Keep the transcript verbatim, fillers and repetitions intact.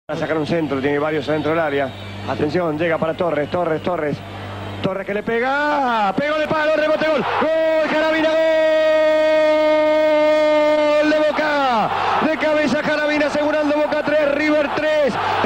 A sacar un centro, tiene varios adentro del área. Atención, llega para Torres, Torres, Torres. Torres que le pega. Pegó de palo, rebote, gol. Gol, Carabina, gol de Boca. De cabeza Carabina asegurando Boca tres, River tres.